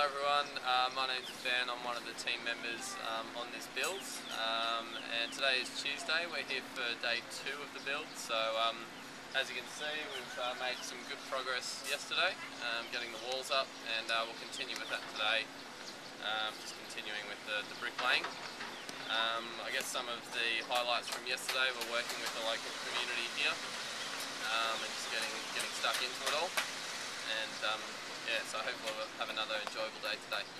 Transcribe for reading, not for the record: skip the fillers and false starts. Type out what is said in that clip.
everyone, my name's Ben. I'm one of the team members on this build, and today is Tuesday. We're here for day 2 of the build. So as you can see, we've made some good progress yesterday, getting the walls up, and we'll continue with that today, just continuing with the bricklaying. I guess some of the highlights from yesterday were working with the local community here, and just getting stuck into it all. And yeah, so hopefully we'll have another enjoyable day today.